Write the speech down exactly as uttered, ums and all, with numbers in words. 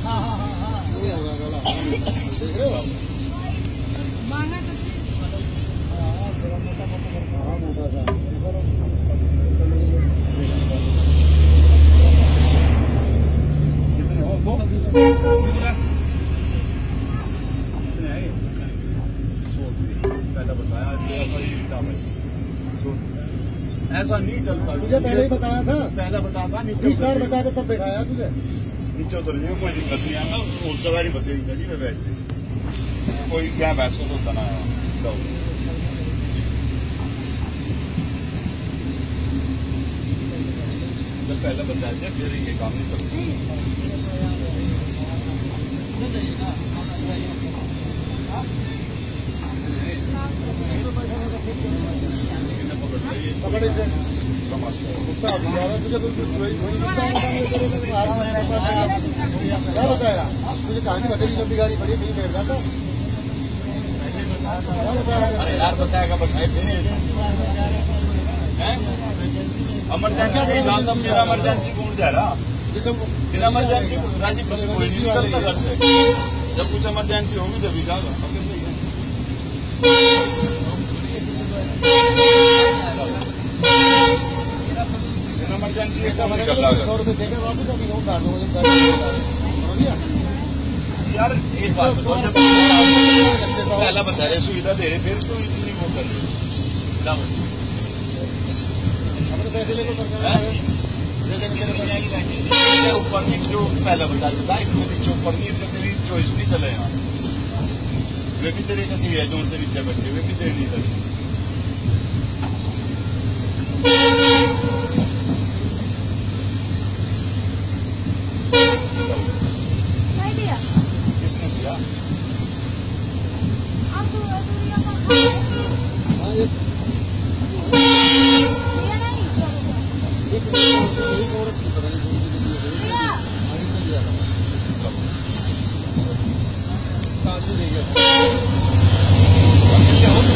हाँ हाँ हाँ हाँ देख रहे हो मांगा तो हाँ थोड़ा मोटा मोटा करता हाँ मोटा सा कितने हो वो पहले बताया ऐसा ही काम है ऐसा नहीं चलता तुझे पहले ही बताया था पहले बताया था नीचे बार बता के तब बैठाया तुझे नीचे उतर जाओ कोई दिक्कत नहीं है ना और सवारी बतेगी गाड़ी में बैठ गई कोई क्या बहस को तो ना जब पहले बताया था फिर ये काम नहीं चलता पकड़े से तुझे क्या बताया तुझे कहानी बतेगी जब गाड़ी बड़ी नहीं बैठ रहा था अरे यार बताएगा बताए इमरजेंसी मेरा इमरजेंसी कौन जा रहा बिना इमरजेंसी राजीव से कोई नहीं निकलता घर से जब कुछ इमरजेंसी होगी तभी जाएगा इमरजेंसी एकदम सौ रुपये देकर वापस अभी यार एक बात बताओ जब पहला बता रहे सुविधा दे रहे फिर तो इतनी वो कर रहे हमने पैसे लेकर ऊपर नीचे जो पहला बता देता इसमें नीचे ऊपर नहीं तेरी चॉइस नहीं चले यहाँ वे भी तेरे कथी है जो उनसे नीचे बैठे वे भी तेरे नहीं करते किसने दिया शादी